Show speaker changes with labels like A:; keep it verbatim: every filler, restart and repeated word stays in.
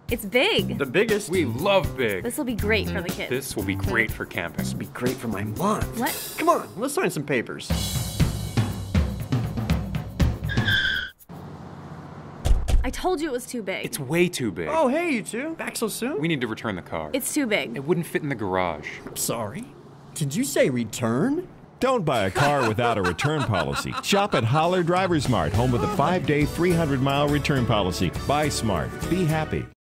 A: It's big.
B: The biggest.
C: We love big.
A: This will be great for the kids.
C: This will be great for camping.
B: This will be great for my mom.
A: What?
B: Come on, let's sign some papers.
A: I told you it was too big.
C: It's way too big.
B: Oh, hey, you two. Back so soon?
C: We need to return the car.
A: It's too big.
C: It wouldn't fit in the garage.
B: I'm sorry. Did you say return?
D: Don't buy a car without a return policy. Shop at Holler Drivers Mart, home with a five-day, three hundred mile return policy. Buy smart. Be happy.